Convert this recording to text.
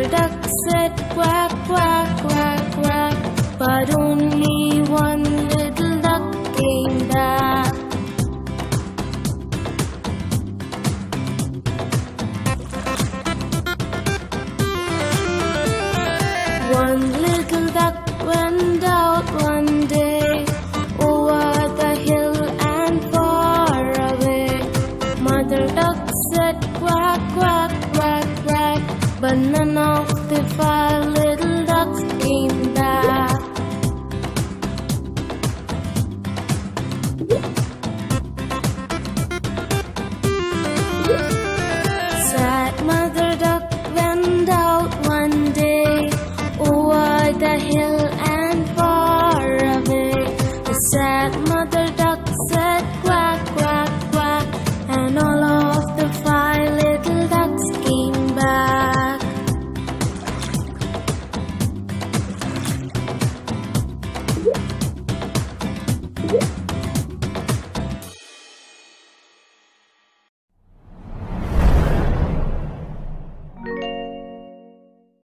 duck said quack, quack, quack, quack, but only one little duck came back. One little duck went out one day over the hill and far away. Mother duck said quack, quack, quack, quack, but none of the 5 little